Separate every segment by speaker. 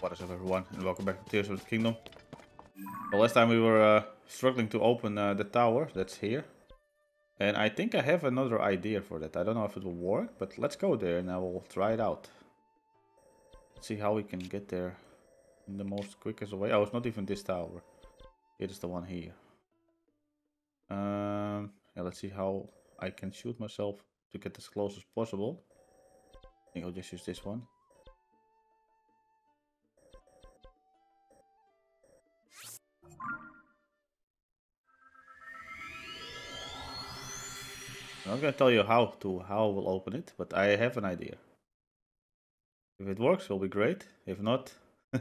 Speaker 1: What is up, everyone, and welcome back to Tears of the Kingdom. The last time we were struggling to open the tower that's here. And I think I have another idea for that. I don't know if it will work, but let's go there and I will try it out. Let's see how we can get there in the most quickest way. Oh, it's not even this tower. It is the one here. Yeah, let's see how I can shoot myself to get as close as possible. I think I'll just use this one. I'm not gonna tell you how we'll open it, but I have an idea. If it works, it'll be great. If not,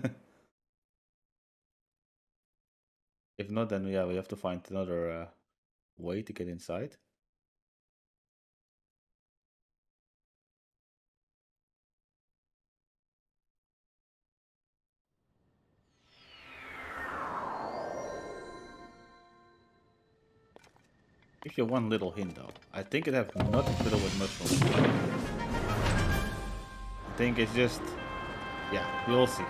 Speaker 1: then yeah, we have to find another way to get inside. Give you one little hint though. I think it has nothing to do with mushrooms. I think it's just, yeah, we'll see.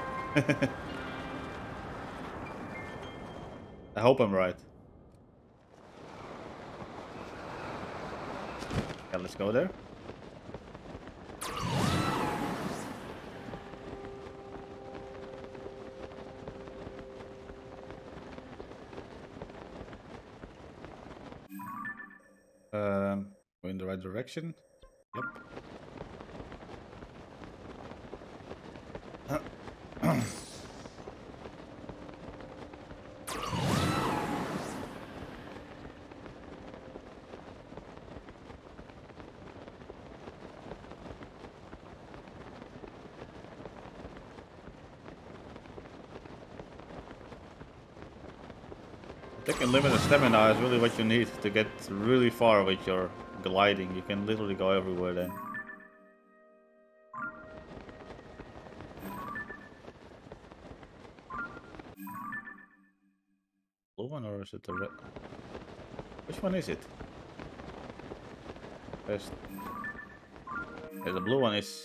Speaker 1: I hope I'm right. Yeah, let's go there. We're in the right direction. Yep. I think unlimited stamina is really what you need to get really far with your gliding. You can literally go everywhere then. Blue one or is it the red? Which one is it? First. Yeah, the blue one is...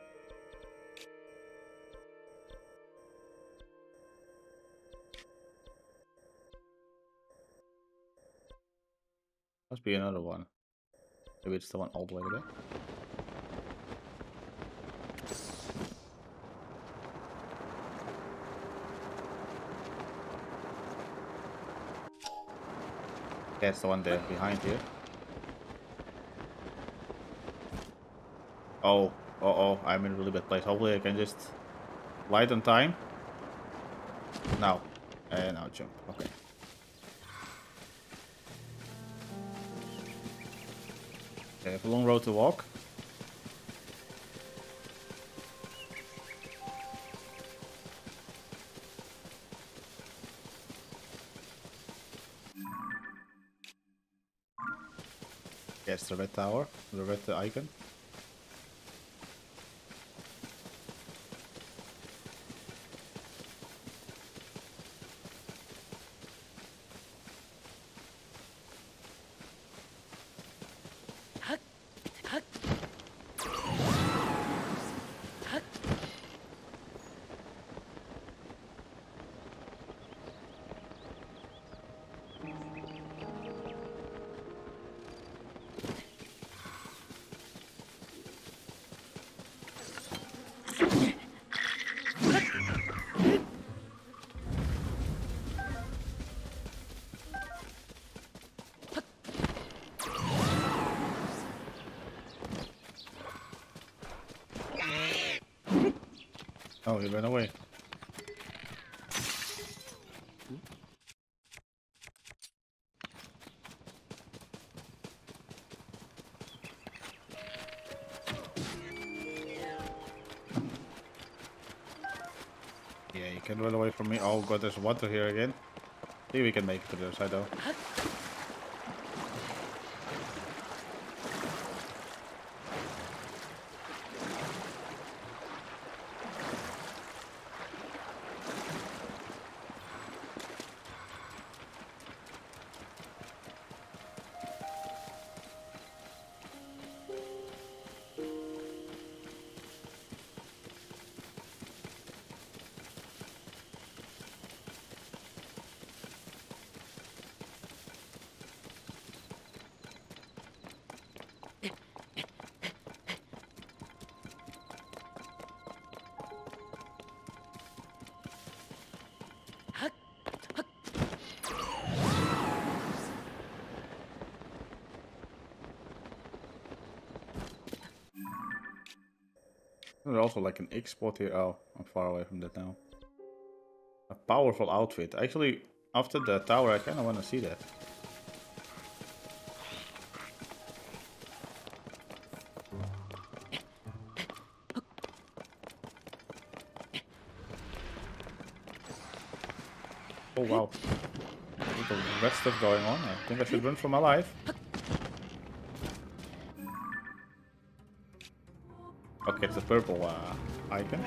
Speaker 1: Must be another one. Maybe it's the one all the way there. Yeah, it's the one there behind here. Oh, I'm in a really bad place. Hopefully I can just light on time. Now. And now jump. Okay. I have a long road to walk. Yes, the red tower, the red icon. Oh, he ran away. Yeah, you can run away from me. Oh god, there's water here again. I think we can make it to the other side though. There's also like an X spot here. Oh, I'm far away from that now. A powerful outfit. Actually, after the tower, I kind of want to see that. Oh wow. There's a red stuff going on. I think I should run for my life. Okay, it's a purple icon.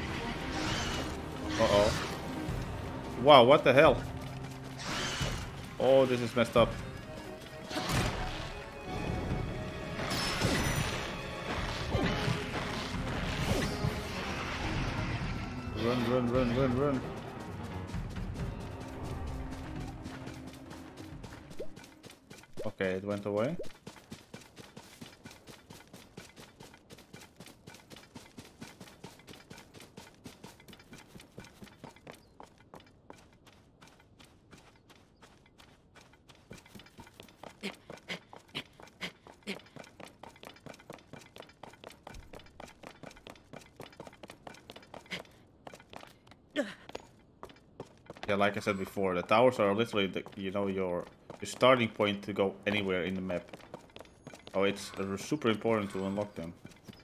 Speaker 1: Uh-oh. Wow, what the hell? Oh, this is messed up. Run, run, run, run, run. Okay, it went away. Yeah, like I said before, the towers are literally the, your starting point to go anywhere in the map. Oh, it's super important to unlock them.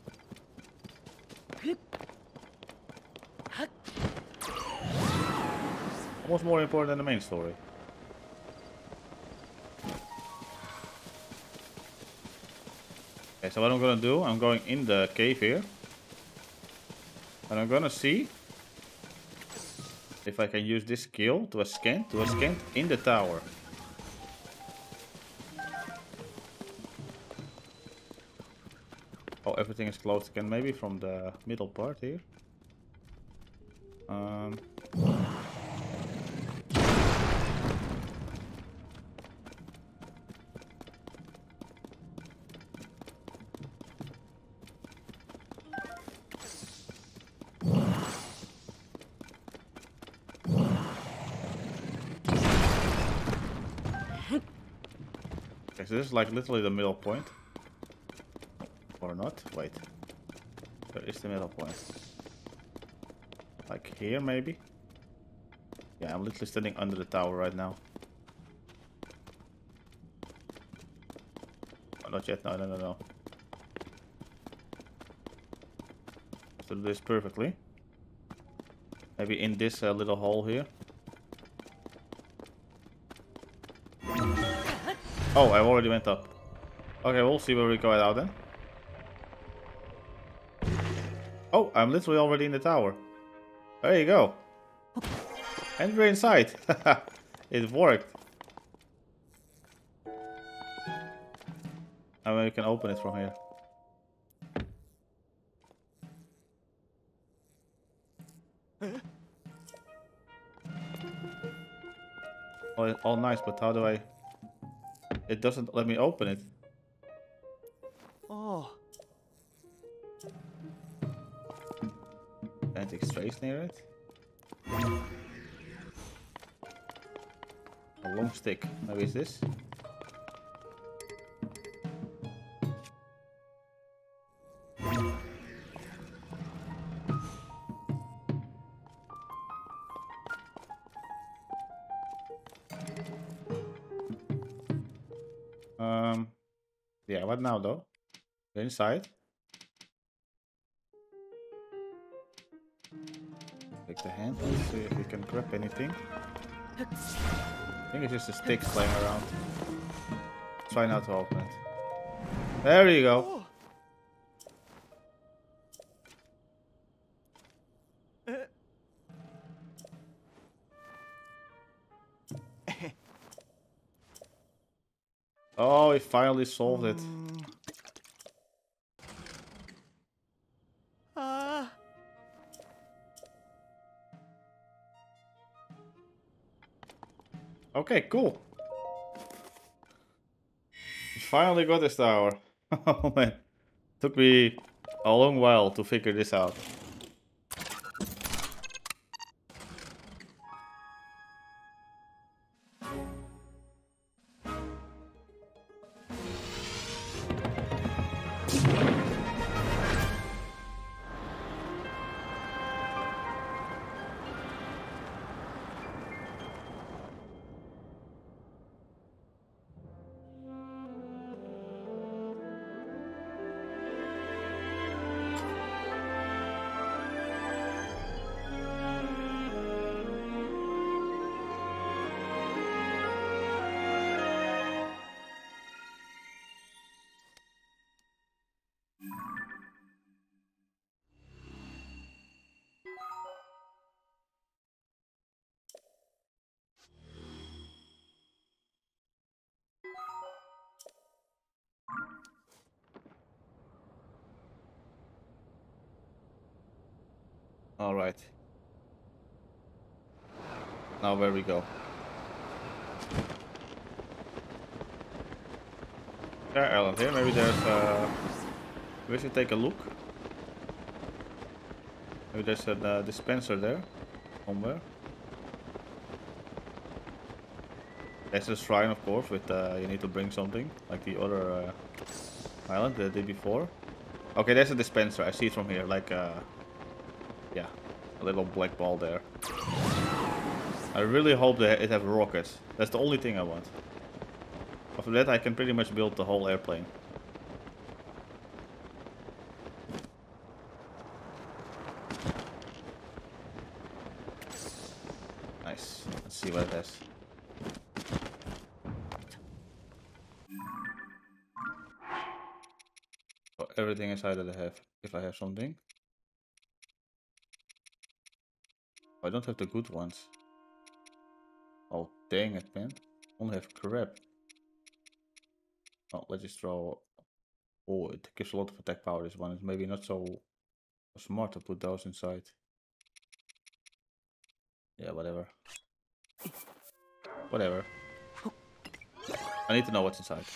Speaker 1: Almost more important than the main story. Okay, so what I'm gonna do, I'm going in the cave here. And I'm gonna see if I can use this skill to scan in the tower. Oh, everything is closed again, maybe from the middle part here. Okay, so this is like literally the middle point. Or not? Wait. Where is the middle point? Like here, maybe? Yeah, I'm literally standing under the tower right now. Oh, not yet. No, no, no, no. So do this perfectly. Maybe in this little hole here. Oh, I already went up. Okay, we'll see where we go out then. Oh, I'm literally already in the tower. There you go. And we're inside. It worked. And we can open it from here. All nice, but how do I... It doesn't let me open it.
Speaker 2: Oh.
Speaker 1: Antique trace near it. A long stick. Maybe it's this. Yeah, what now though? Go inside. Take the hand, let's see if we can grab anything. I think it's just the sticks laying around. Try not to open it. There you go. Oh, he finally solved it. Okay, cool. We finally got this tower. Oh man. Took me a long while to figure this out. Alright. Now where we go? There, island here. Maybe there's we should take a look. Maybe there's a dispenser there. Somewhere. There's a shrine, of course, with you need to bring something. Like the other island that I did before. Okay, there's a dispenser. I see it from here. Like, yeah. A little black ball there. I really hope that it has rockets. That's the only thing I want. After that, I can pretty much build the whole airplane. Nice. Let's see what it has. Oh, everything inside that I have. If I have something. Oh, I don't have the good ones. Oh, dang it, man. Only have crap. Oh, let's just throw. Oh, it gives a lot of attack power. This one is maybe not so smart to put those inside. Yeah, whatever. Whatever. I need to know what's inside.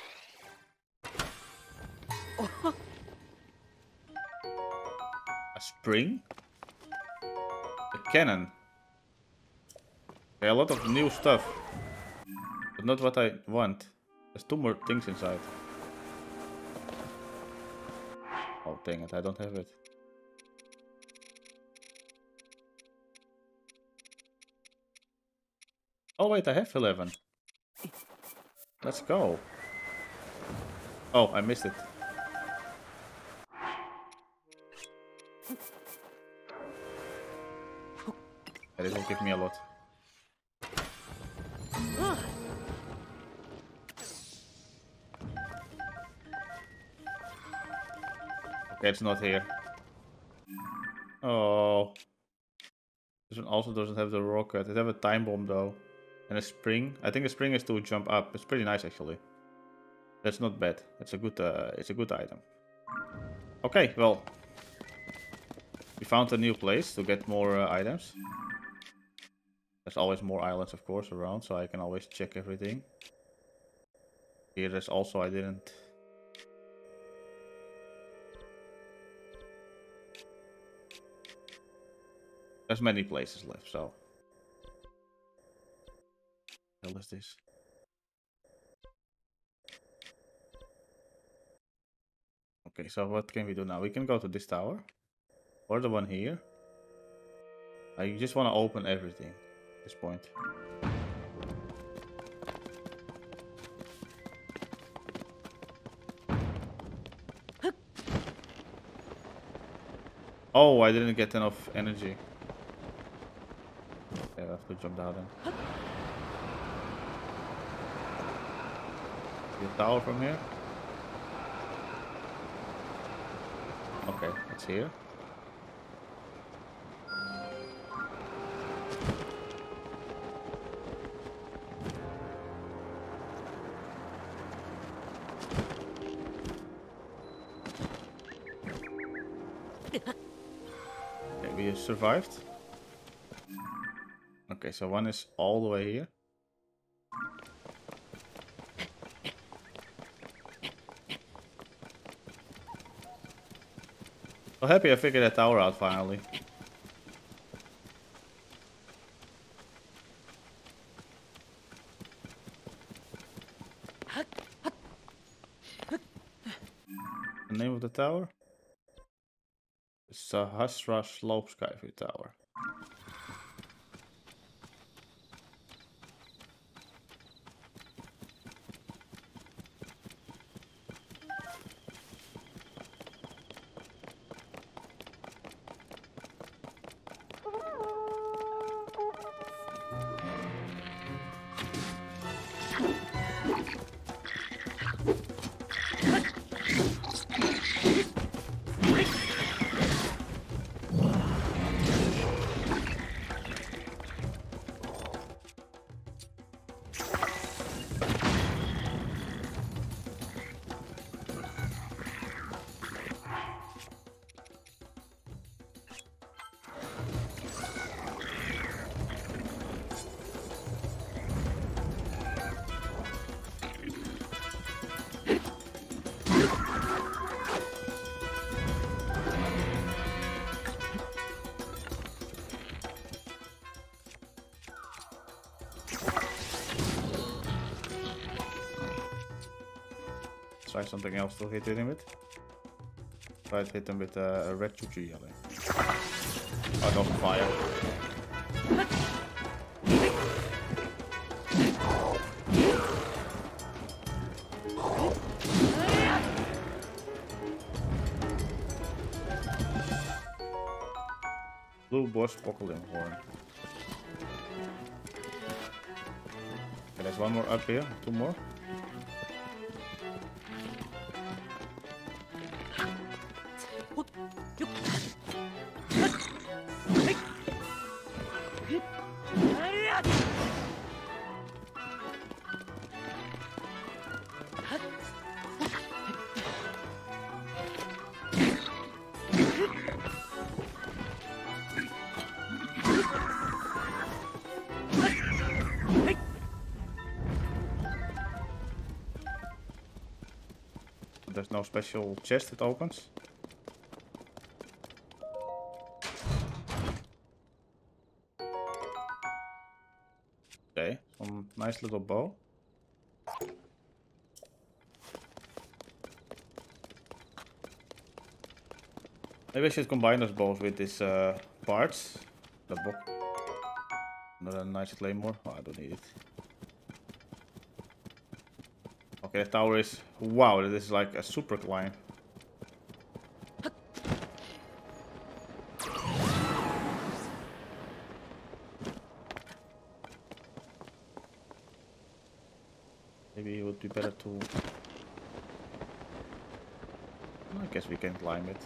Speaker 1: A spring? A cannon. Okay, a lot of new stuff. But not what I want. There's 2 more things inside. Oh, dang it, I don't have it. Oh, wait, I have 11. Let's go. Oh, I missed it. Yeah, this will give me a lot. Okay, it's not here. Oh. This one also doesn't have the rocket. It has a time bomb though. And a spring. I think the spring is to jump up. It's pretty nice actually. That's not bad. It's a good item. Okay, well. We found a new place to get more items. There's always more islands of course around, so I can always check everything. Here there's also I didn't. There's many places left, so. What the hell is this? Okay, so what can we do now? We can go to this tower. Or the one here. I just want to open everything at this point. Oh, I didn't get enough energy. Okay, I have to jump down then. The tower from here. Okay, it's here. Okay, we survived. Okay, so one is all the way here. So happy I figured that tower out finally. The name of the tower? Sahasra Slope Skyview Tower. try something else to hit him with. Try to hit him with a red choo-choo yellow. Oh, no fire. Blue boss Pockling horn. Okay, there's one more up here, two more. There's no special chest it opens. Okay, some nice little bow. Maybe I should combine those bows with these parts. The book. Another nice claymore. Oh, I don't need it. Okay, the tower is... Wow, this is like a super climb. Maybe it would be better to... I guess we can climb it.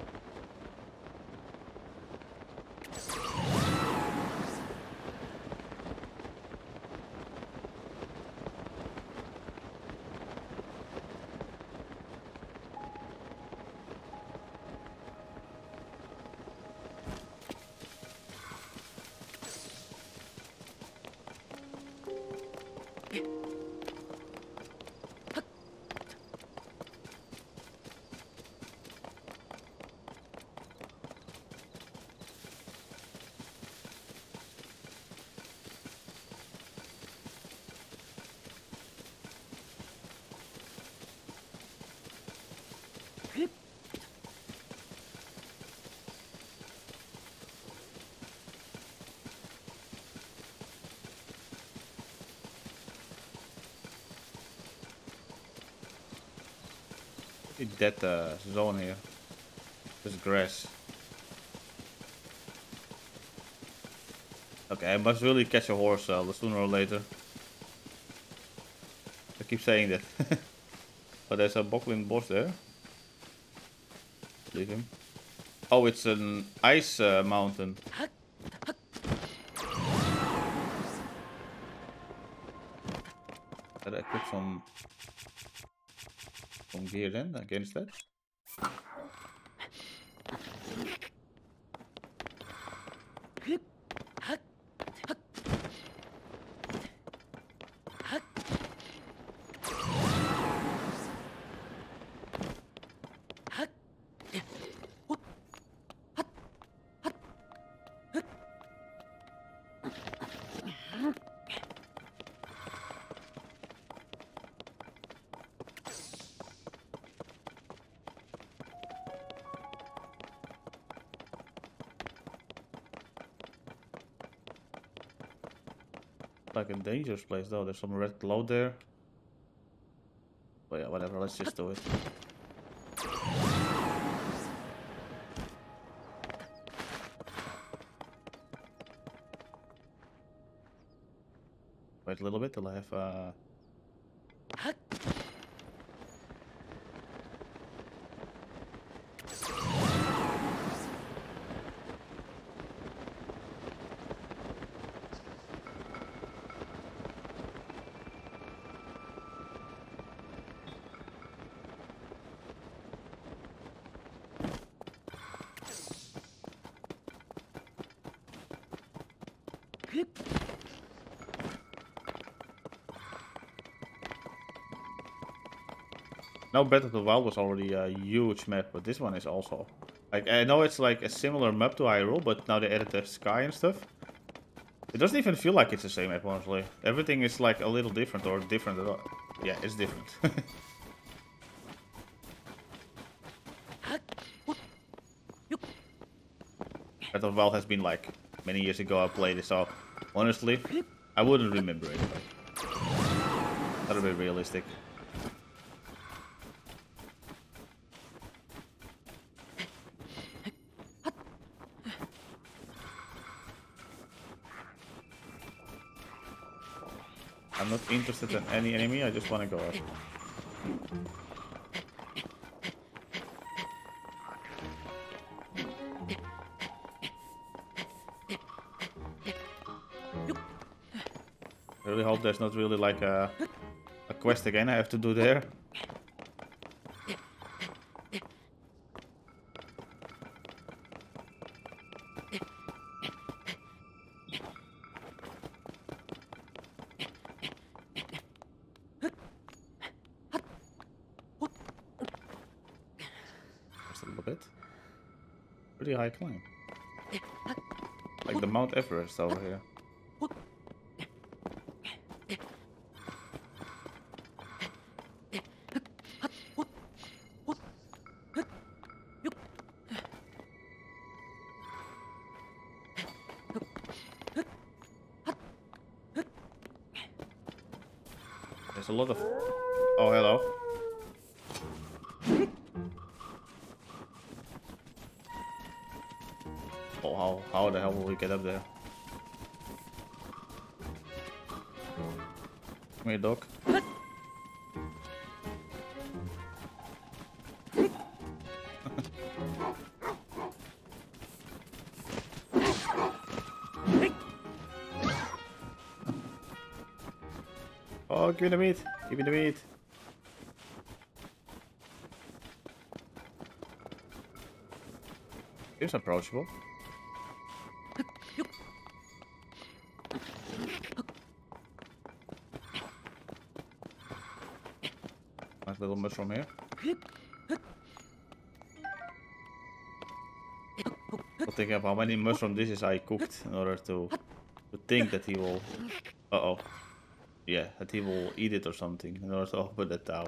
Speaker 1: That zone here. There's grass. Okay, I must really catch a horse sooner or later. I keep saying that. But there's a Boklin boss there. Leave him. Oh, it's an ice mountain. Did I equip some gear then against that? Like a dangerous place though. There's some red glow there. But yeah, whatever, let's just do it. Wait a little bit till I have Now Breath of the Wild was already a huge map, but this one is also... Like, I know it's like a similar map to Hyrule, but now they added the sky and stuff. It doesn't even feel like it's the same map, honestly. Everything is like a little different, or different at all. Yeah, it's different. Breath of the Wild has been like many years ago I played it, so honestly, I wouldn't remember it. That'll be realistic. I'm not interested in any enemy, I just want to go up. I really hope there's not really like a quest again I have to do there. Just a little bit. Pretty high climb. Like the Mount Everest over here. There's a lot of... Oh, hello. Oh, how the hell will we get up there? Come here, dog. Oh, give me the meat. Give me the meat. Seems approachable. Nice little mushroom here. I'll think of how many mushroom dishes I cooked in order to think that he will... Uh-oh. Yeah, that he will eat it or something in order to open the tower.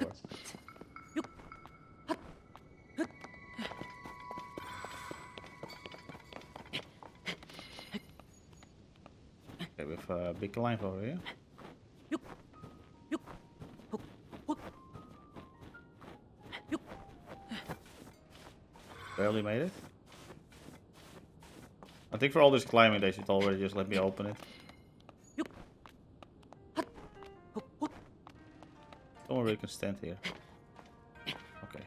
Speaker 1: Okay, we have a big climb over here. Barely made it. I think for all this climbing they should already just let me open it. Somewhere we can stand here. Okay.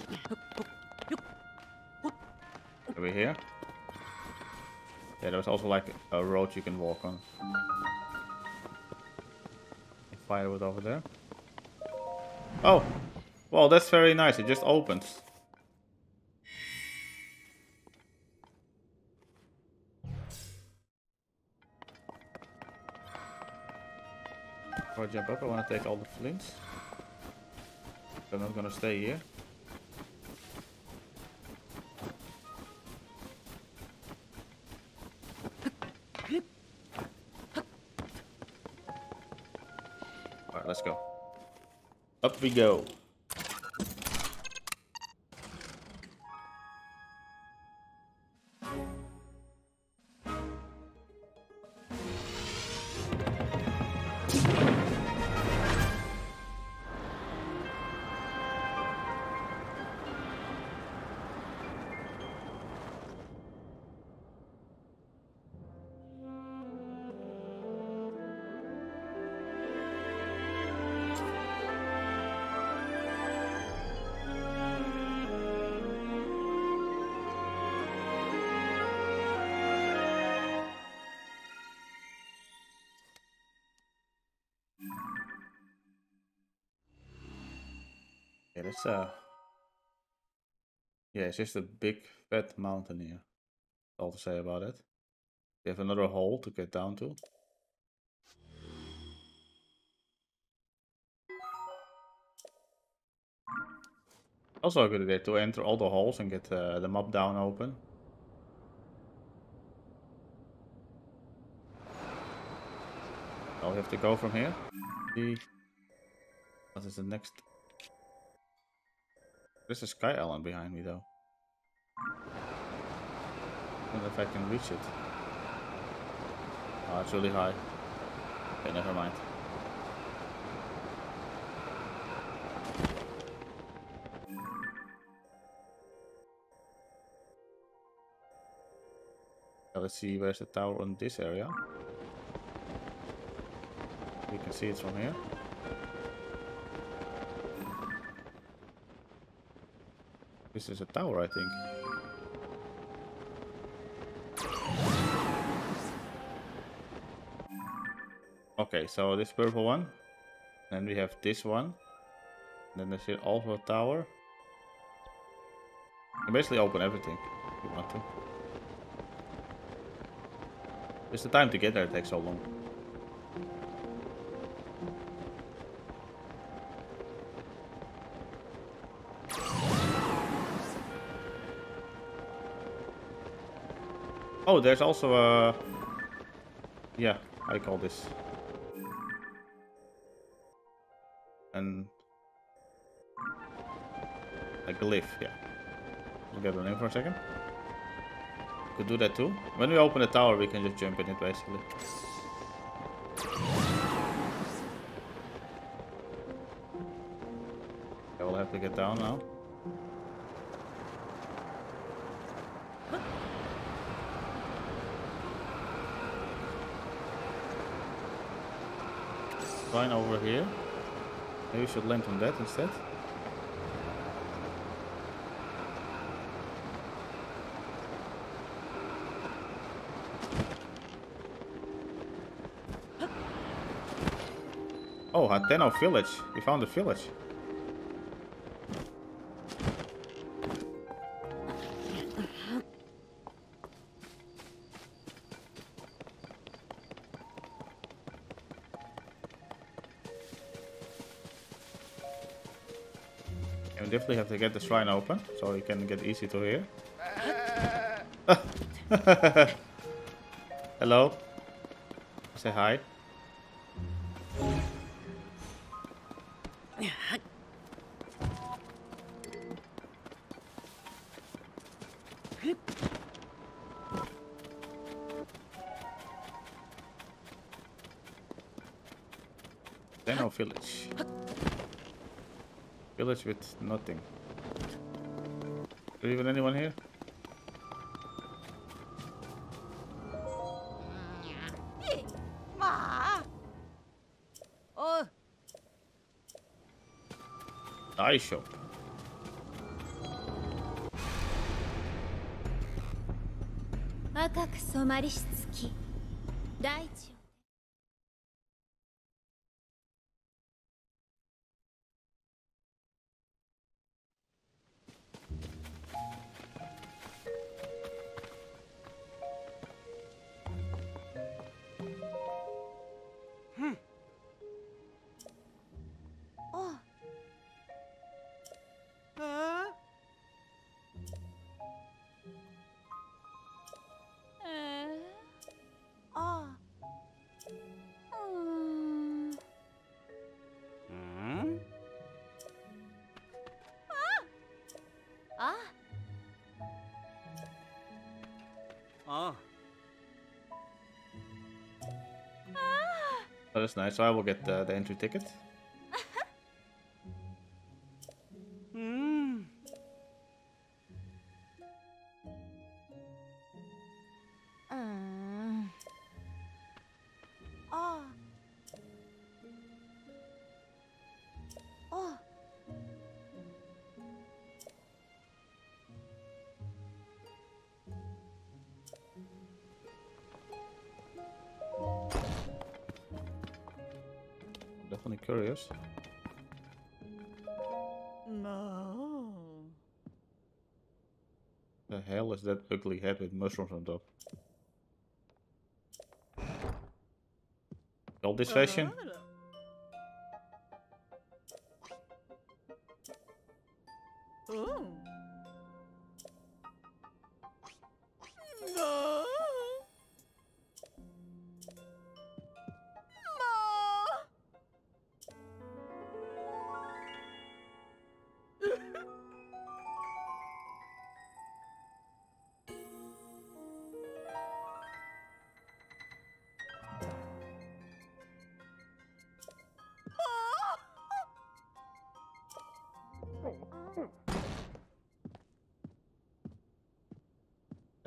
Speaker 1: Are we here? Yeah, there's also like a road you can walk on. Firewood over there. Oh! Well, that's very nice. It just opens. Before I jump up, I want to take all the flints. I'm not gonna stay here. Alright, let's go. Up we go. Yeah, that's yeah, it's just a big fat mountain here. That's all to say about it. We have another hole to get down to. Also a good idea to enter all the holes and get the map down open. Now we have to go from here. See what is the next. There's a sky island behind me though. wonder if I can reach it. Oh, it's really high. Okay, never mind. Now let's see where's the tower on this area. You can see it from here. This is a tower, I think. Okay, so this purple one. Then we have this one. Then there's here also a tower. You can basically open everything if you want to. Just the time to get there takes so long. Oh, there's also a... Yeah, I call this. And a glyph, yeah. We'll get the name for a second. Could do that too. When we open the tower, we can just jump in it basically. I will have to get down now. Fine over here. Maybe we should land on that instead. Oh, Hateno village. We found a village. And we definitely have to get the shrine open, so you can get easy to hear. Hello. Say hi. Hateno village. Village with nothing. Is there even anyone here? Dye shop. Oh, that's nice. So I will get the entry ticket. Definitely curious.
Speaker 2: No.
Speaker 1: The hell is that ugly head with mushrooms on top? All this fashion?
Speaker 2: Oh. No.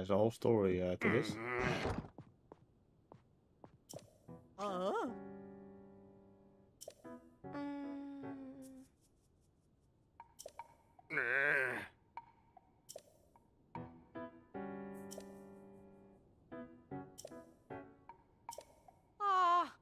Speaker 1: There's a whole story to this.
Speaker 2: Oh. Ah.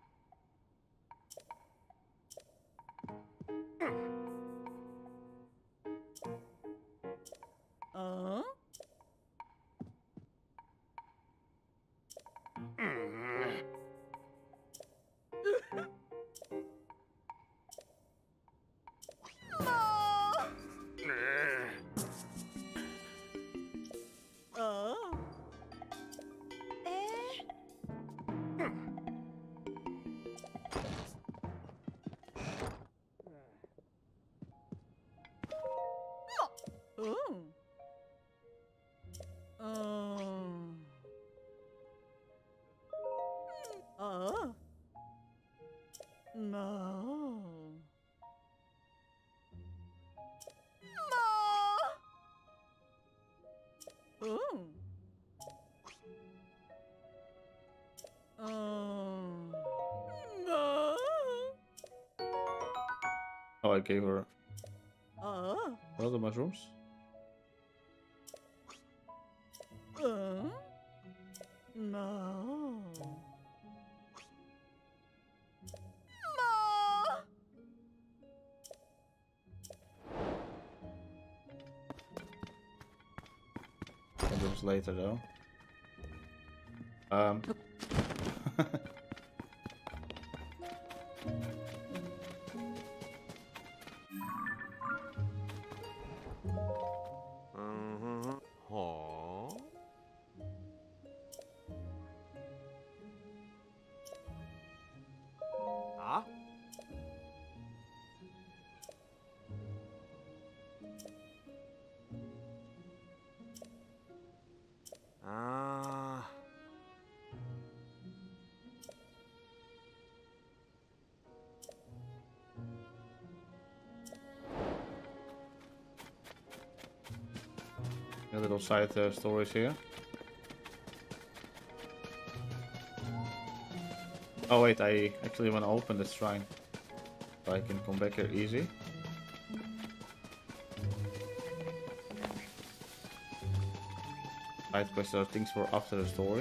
Speaker 2: No. No.
Speaker 1: Oh, I gave her all the mushrooms.
Speaker 2: No.
Speaker 1: And this was later though. Little side stories here. Oh wait, I actually want to open the shrine, so I can come back here easy. Side quests are things for after the story.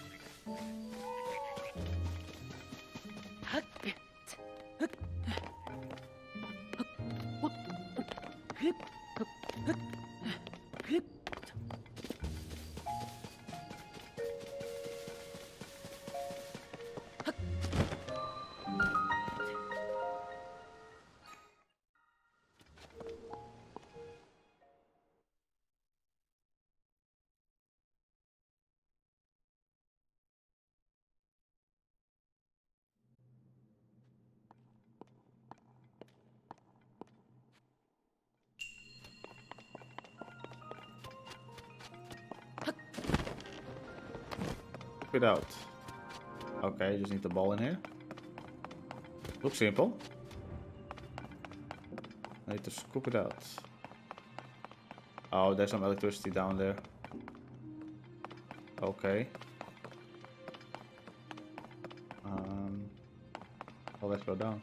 Speaker 1: It out. Okay, just need the ball in here. Looks simple. I need to scoop it out. Oh, there's some electricity down there. Okay. Well, let's go down.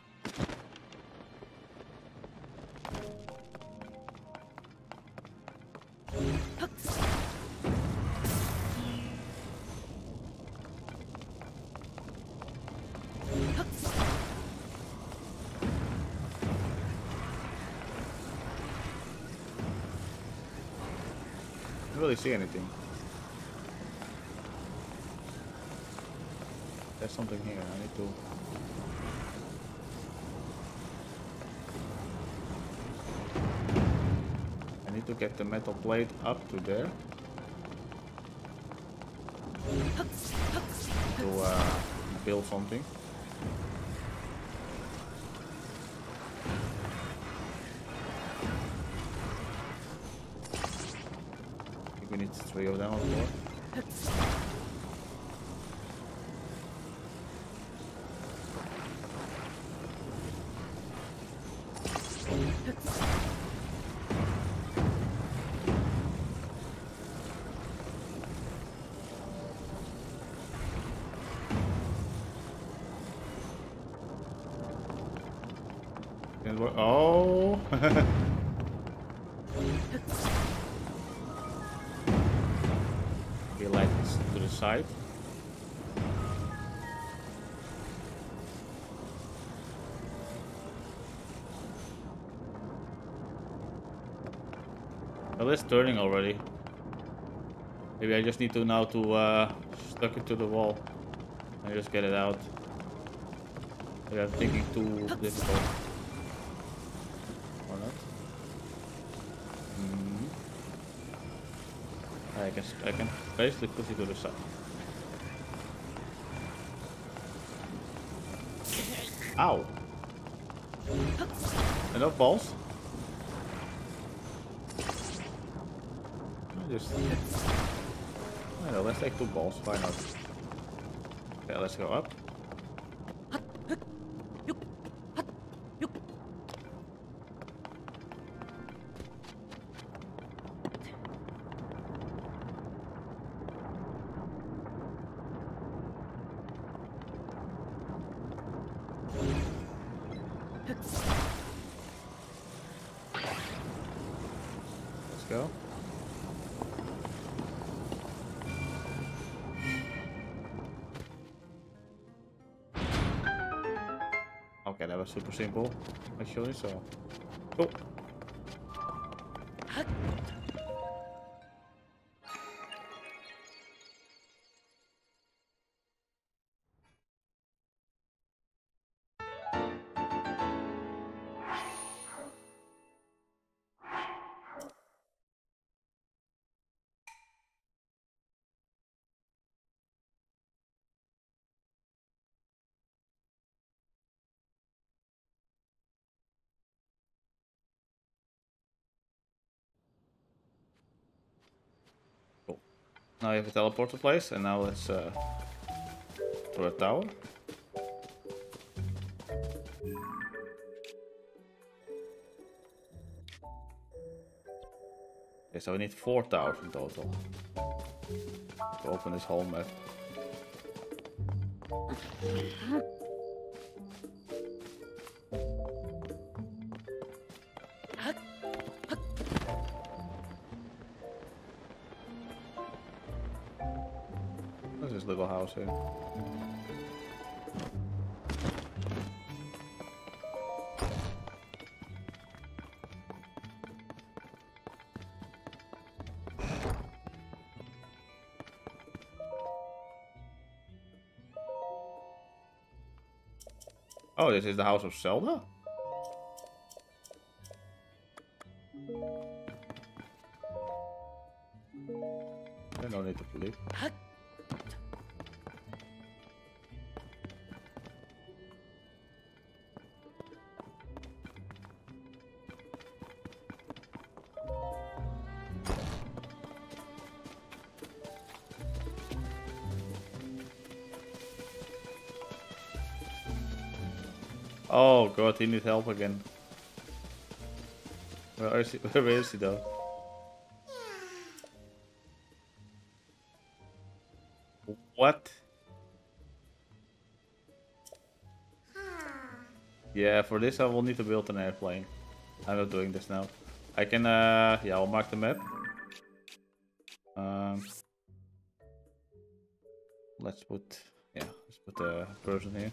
Speaker 1: I don't really see anything. There's something here. I need to. I need to get the metal plate up to there. To build something. We need 3 of them on board. Didn't work. Oh. He lights to the side. Well, it's turning already. Maybe I just need to now to stuck it to the wall and just get it out. Maybe I'm thinking too difficult. Or not? I can basically push it to the side. Ow! Enough balls? Just... I know, let's take 2 balls, why not? Okay, let's go up. Let's go. Okay, that was super simple, actually, so... Cool. Cool. Now you have a teleporter place, and now let's to a tower. Okay, so we need 4 towers in total to open this whole map. What's this little house here? Oh, this is the house of Zelda? I don't need to believe. Oh god, he needs help again. Where is he? Where is he though? What? Yeah, for this I will need to build an airplane. I'm not doing this now. I can, yeah, I'll mark the map. Let's put a person here.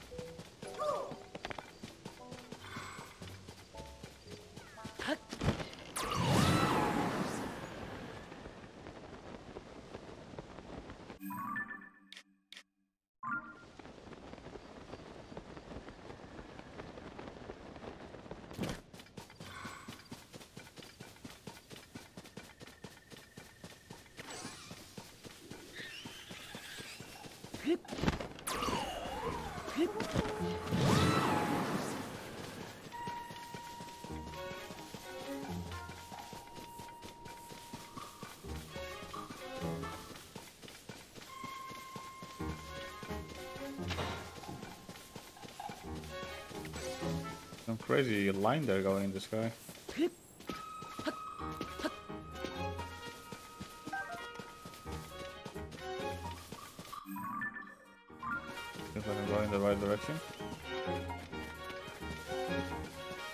Speaker 1: Some crazy line there going in the sky. If I can go in the right direction.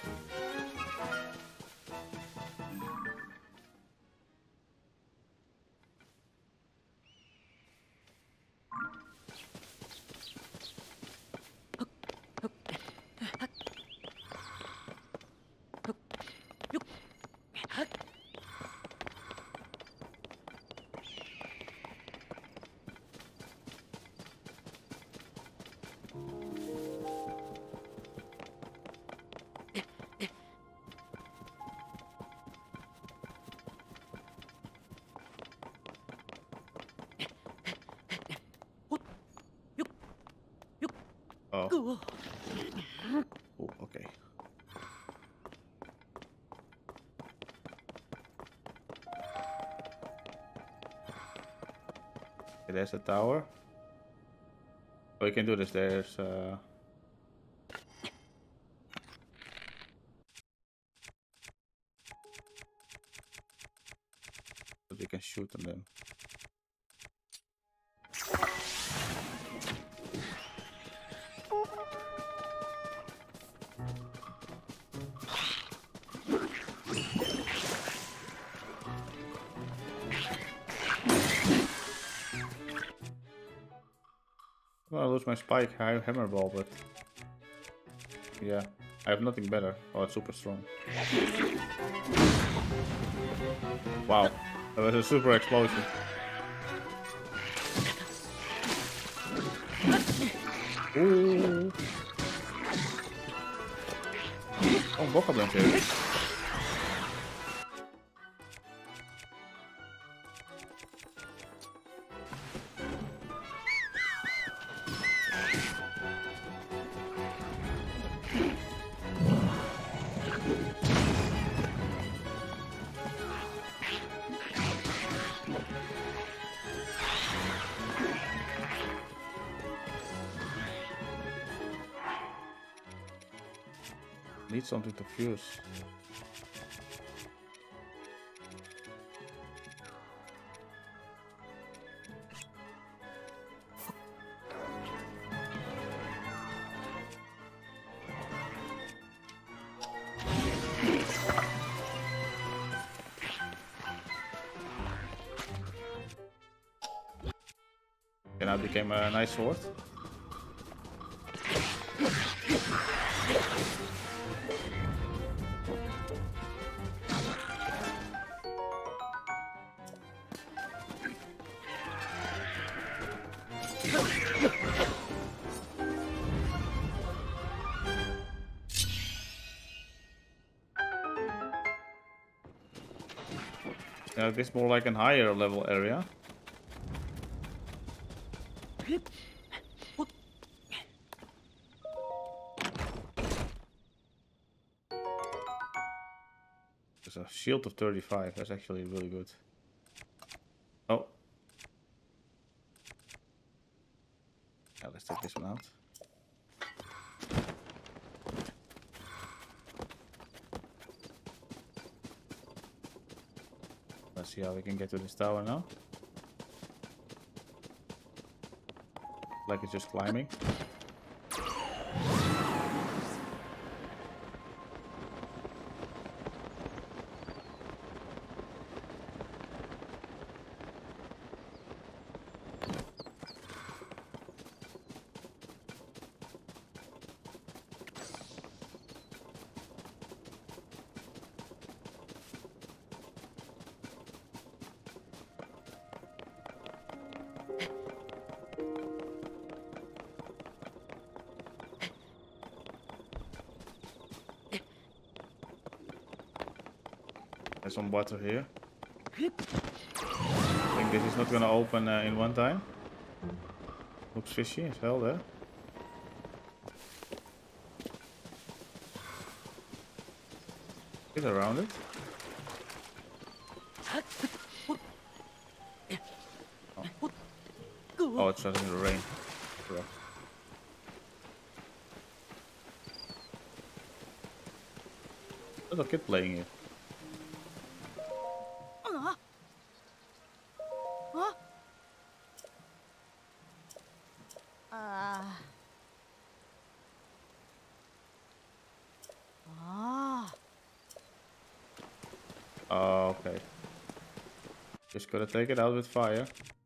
Speaker 1: Oh.
Speaker 2: Go.
Speaker 1: Oh, okay. Okay, there's the tower. Oh, you can do this. There's but you can shoot them then. Well, I lose my spike hammer ball, but yeah, I have nothing better. Oh, it's super strong. Wow, that was a super explosion. Ooh. Oh, bokoblins here. Need something to fuse. And now it became a nice sword. Now this is more like a higher level area. There's a shield of 35. That's actually really good. Oh. Yeah, let's take this one out. Let's see how we can get to this tower now. Like it's just climbing. There's some water here. I think this is not gonna open in one time. Looks fishy as hell there. Get around it. Oh, it's starting to rain. Correct. Little kid playing here. Oh, okay. Just gotta take it out with fire.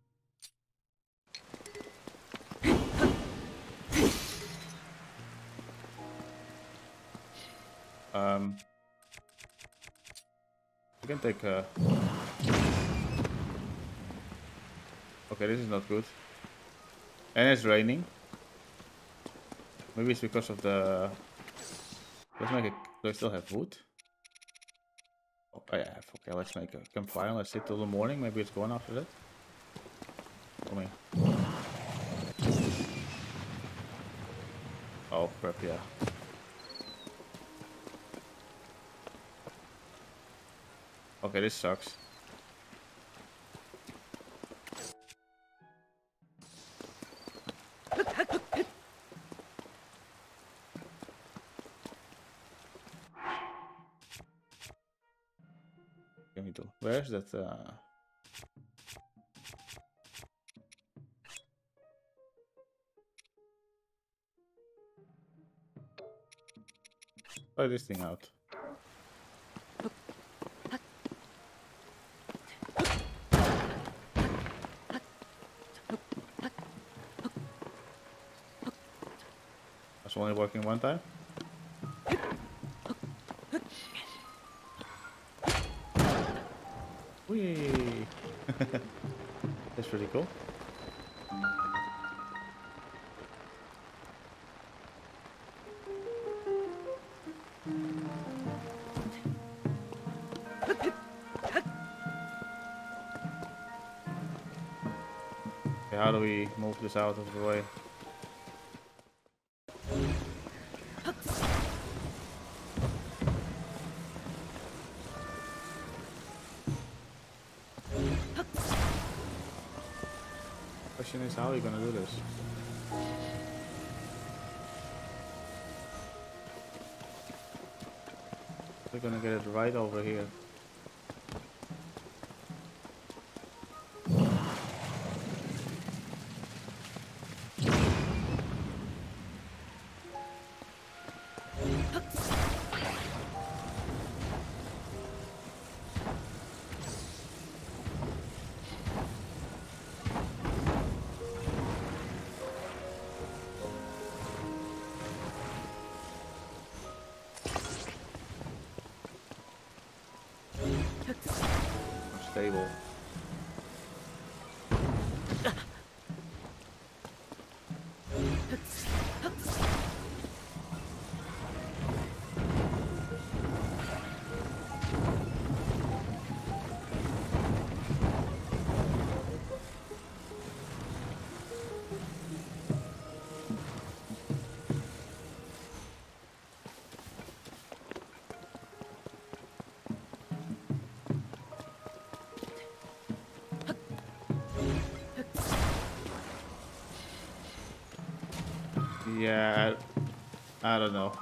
Speaker 1: You can take okay, this is not good. And it's raining. Maybe it's because of the... Let's make a... Do I still have wood? Oh, I have. Okay, let's make a campfire. Let's sit till the morning. Maybe it's gone after that. Come here. Oh, crap, yeah. Okay, this sucks. Give me two. Where's that? Try this thing out. It's only working one time. Whee! That's pretty cool. Okay, how do we move this out of the way? Question is, how are you gonna do this? We're gonna get it right over here. Stable. Yeah, I don't know.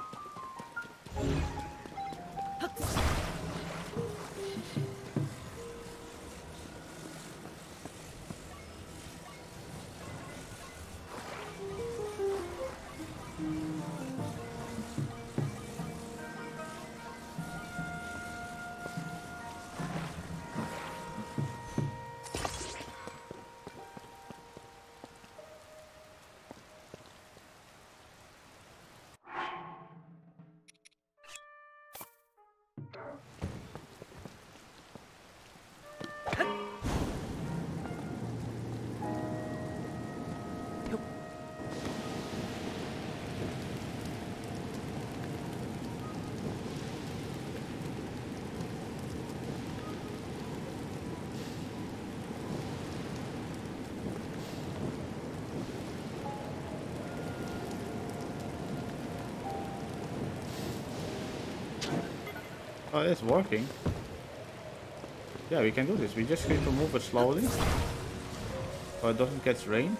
Speaker 1: Oh, it's working. Yeah, we can do this. We just need to move it slowly, so it doesn't catch rain.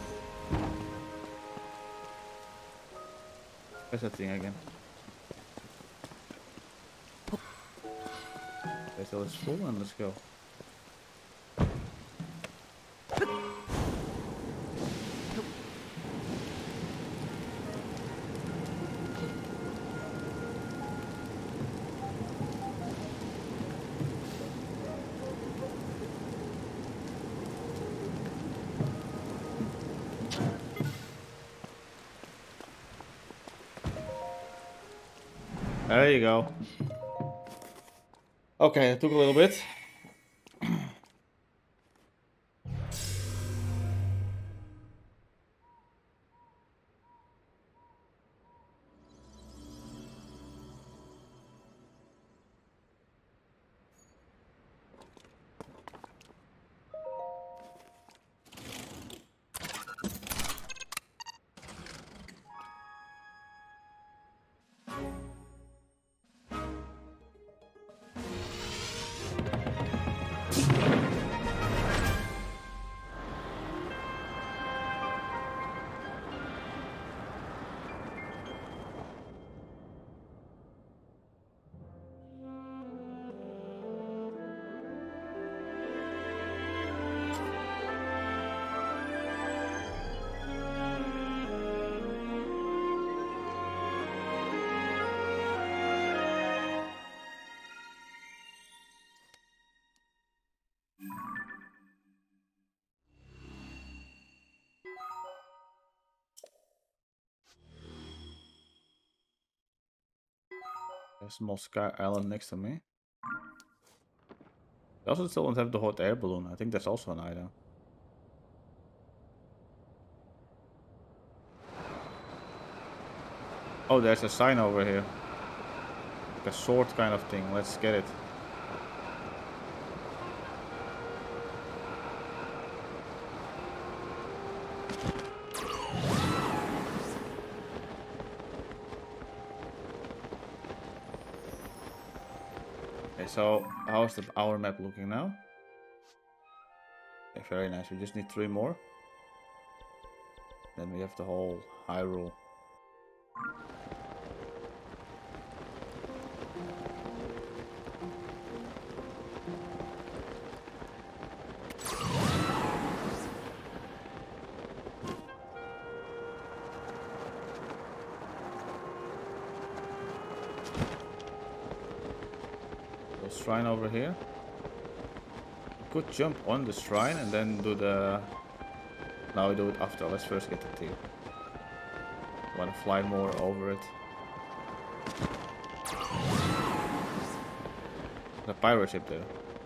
Speaker 1: Where's that thing again? Okay, so it's full and let's go. There you go. Okay, it took a little bit. A small sky island next to me. I also still don't have the hot air balloon. I think that's also an item. Oh, there's a sign over here. Like a sword kind of thing. Let's get it. Okay, so how's our map looking now? Okay, very nice. We just need 3 more. Then we have the whole Hyrule. Shrine over here. Could jump on the shrine and then do the... Now we do it after. Let's first get the tier. Want to fly more over it. The pirate ship there.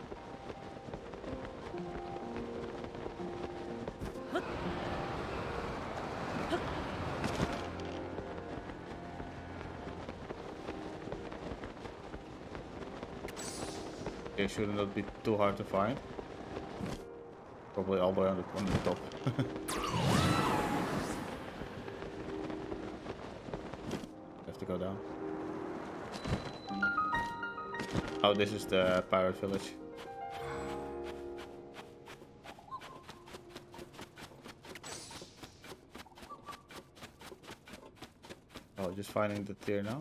Speaker 1: Okay, shouldn't that be too hard to find? Probably all the way on the top. Have to go down. Oh, this is the pirate village. Oh, just finding the tier now.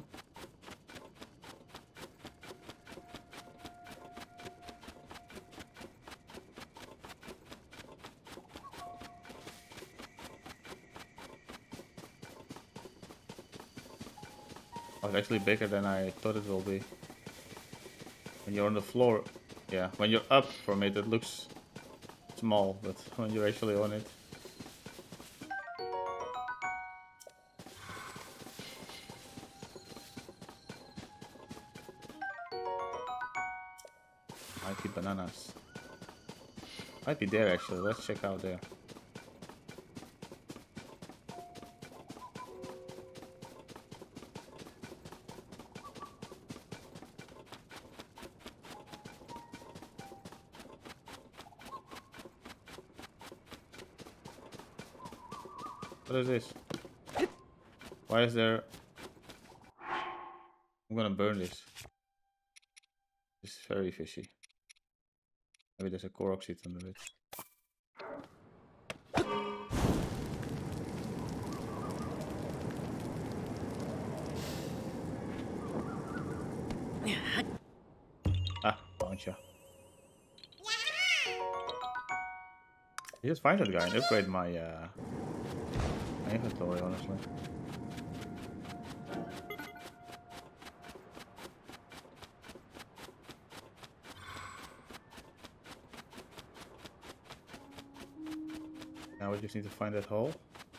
Speaker 1: Oh, it's actually bigger than I thought it will be. When you're on the floor, yeah, when you're up from it, it looks small, but when you're actually on it. Might be bananas. Might be there actually, let's check out there. What is this? Why is there... I'm gonna burn this. This is very fishy. Maybe there's a Korok seed under it. Ah, Pancha. I just find that guy and upgrade my inventory, honestly. Now we just need to find that hole.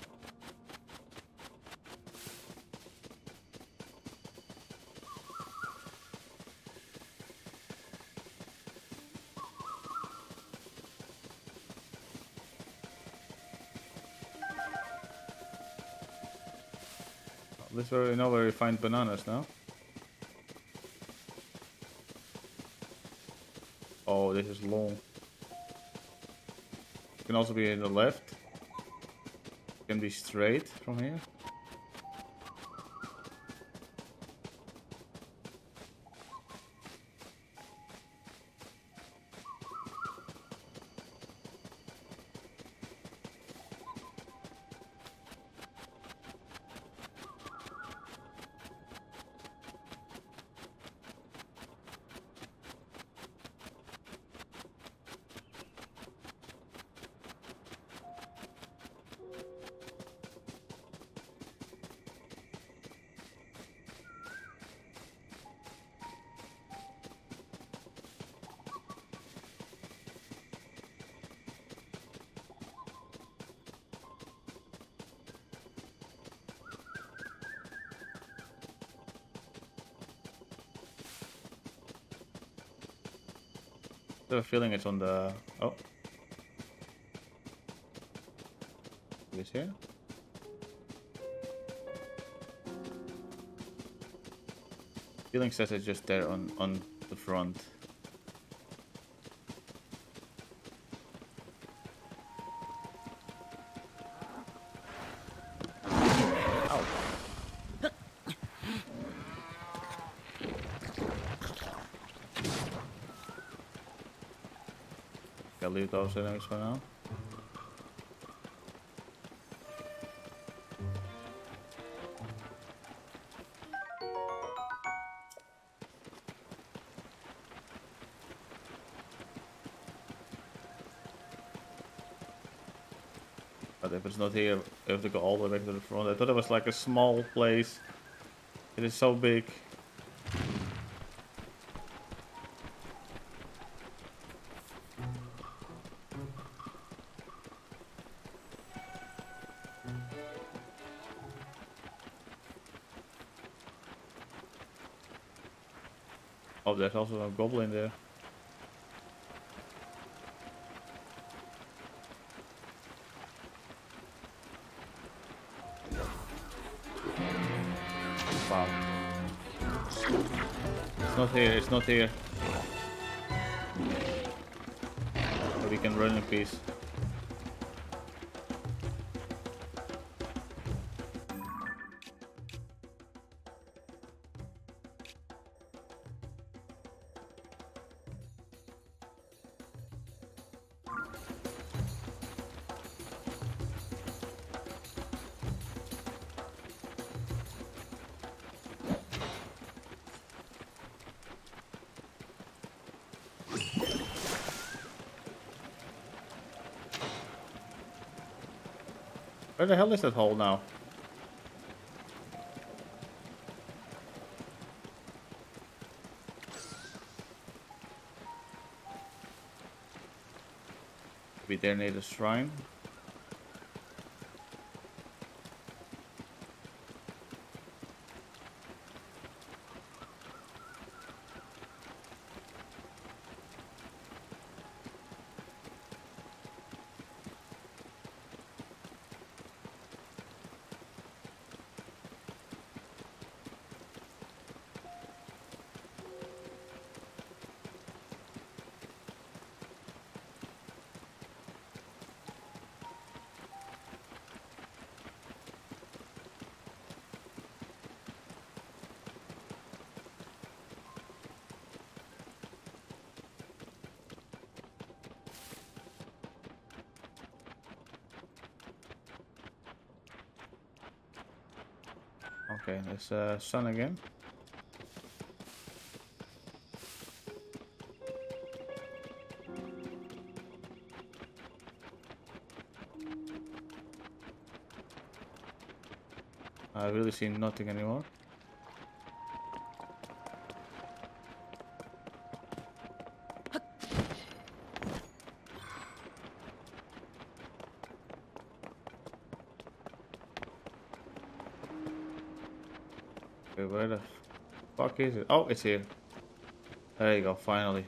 Speaker 1: This is where we know where we find bananas now. Oh, this is long. It can also be in the left. It can be straight from here. I have a feeling it's on the... Oh. Is here? Feeling says it's just there on the front. I'll leave those enemies for now. But if it's not here, I have to go all the way to the front. I thought it was like a small place. It is so big. Oh, there's also a goblin there. Wow. It's not here, it's not here. But we can run in peace. Where the hell is that hole now? Maybe there near the shrine. Okay, there's sun again. I really see nothing anymore. Okay, where the fuck is it? Oh, it's here. There you go, finally.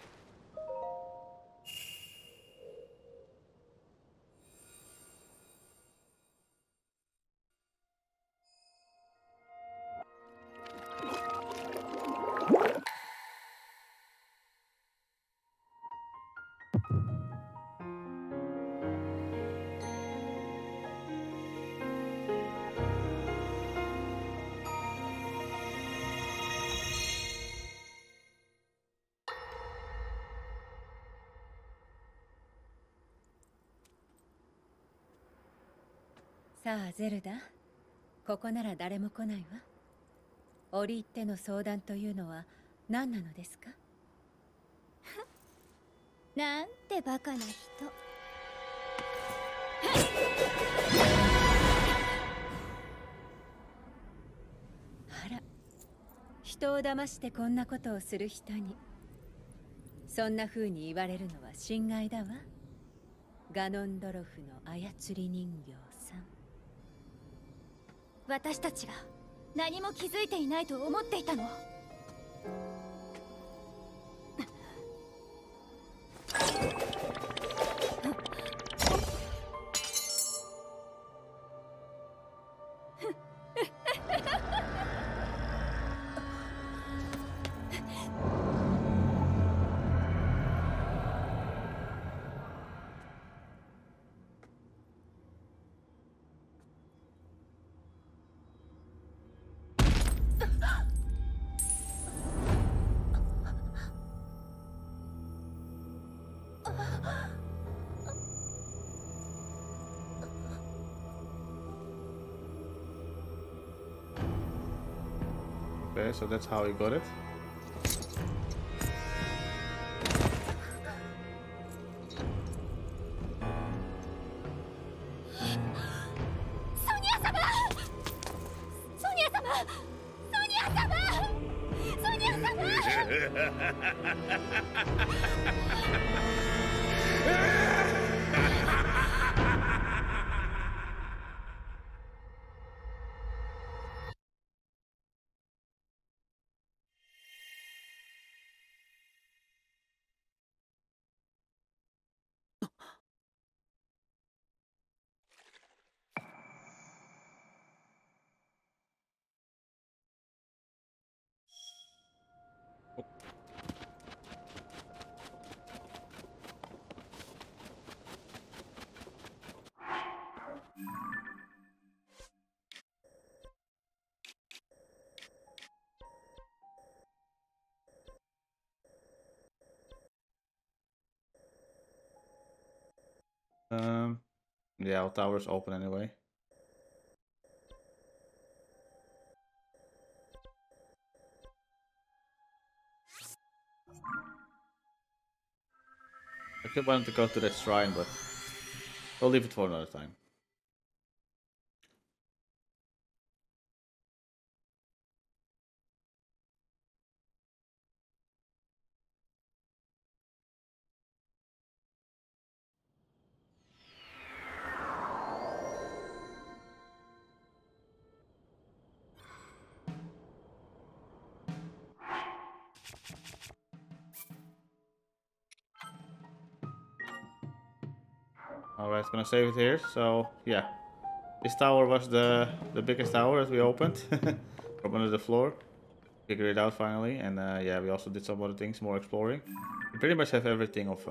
Speaker 3: さあゼルダ、ここなら誰も来ないわ。折り入っての相談というのは何なのですか？
Speaker 4: なんてバカな人。
Speaker 3: あら、人を騙してこんなことをする人にそんな風に言われるのは心外だわ。ガノンドロフの操り人形さん。
Speaker 4: 私たちが何も気づいていないと思っていたの。
Speaker 1: Okay, so that's how he got it. Yeah, all towers open anyway. I could want to go to that shrine, but we'll leave it for another time. Alright, gonna save it here. So yeah, this tower was the biggest tower that we opened from under the floor. Figured it out finally, and yeah, we also did some other things, more exploring. We pretty much have everything of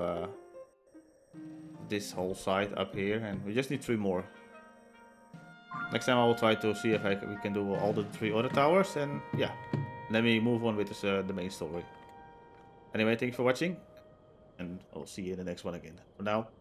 Speaker 1: this whole side up here, and we just need 3 more. Next time I will try to see if we can do all the 3 other towers, and yeah, let me move on with this, the main story. Anyway, thanks for watching, and I'll see you in the next one again. For now,